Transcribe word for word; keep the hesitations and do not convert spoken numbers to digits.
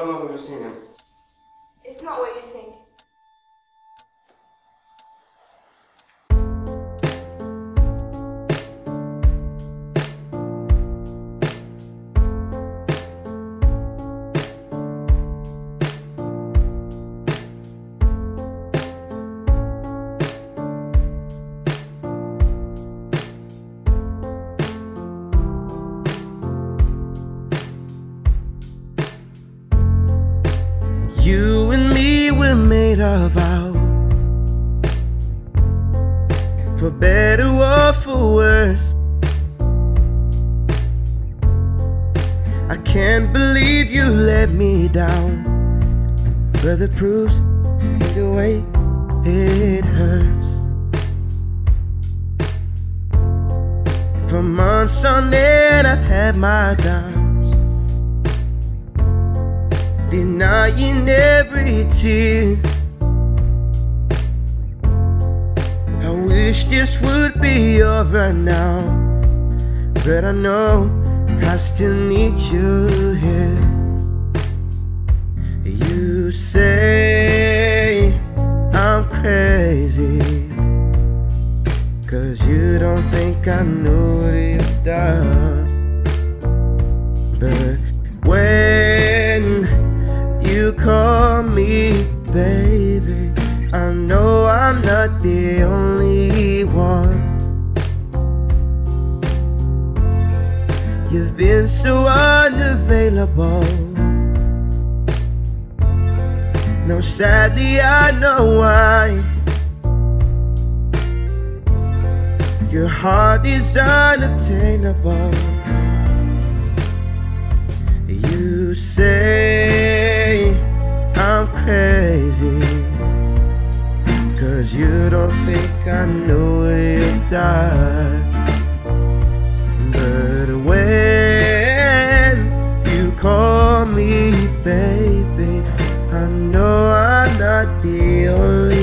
don't know who you're seeing. It's not what you think. You and me were made of out, for better or for worse. I can't believe you let me down, but the proof's in the way it hurts. For months on end I've had my doubts, denying every tear. I wish this would be over now, but I know I still need you here. You say I'm crazy, 'cause you don't think I know what you've done. But when you call me baby, I know I'm not the only one. You've been so unavailable. No, sadly I know why. Your heart is unobtainable. You say I'm crazy, 'cause you don't think I know what you've done. But when you call me baby, I know I'm not the only